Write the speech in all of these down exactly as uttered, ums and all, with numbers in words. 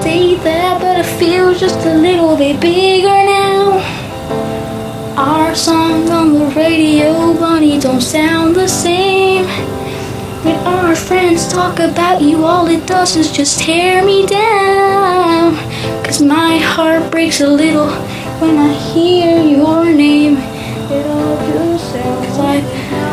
stay there, but it feels just a little bit bigger now. Our songs on the radio, bunny, don't sound the same. When our friends talk about you, all it does is just tear me down. Cause my heart breaks a little when I hear your name. It all just sounds like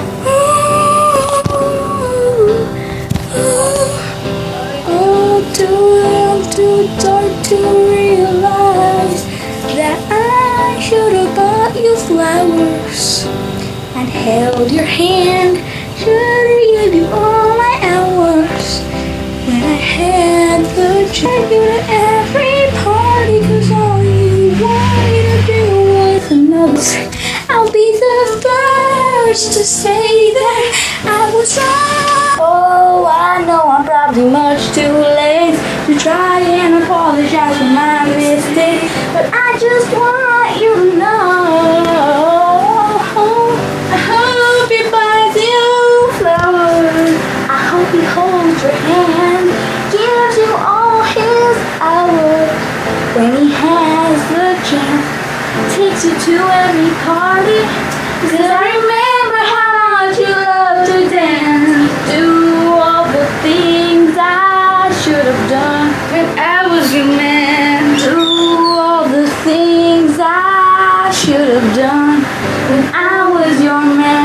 too dark to realize that I should have bought you flowers and held your hand. Should have gave you all my hours when I had the chance to every party, cause all you wanted to do was another. I'll be the first to say that I was wrong. Oh, I know I'm probably much too late to try and apologize for my mistake, but I just want you to know. I hope he buys you flowers. I hope he holds your hand, gives you all his hours when he has the chance, takes you to every party. Cause I remember how much you love to dance, do all the things I should have done when I was your man. Do all the things I should have done when I was your man.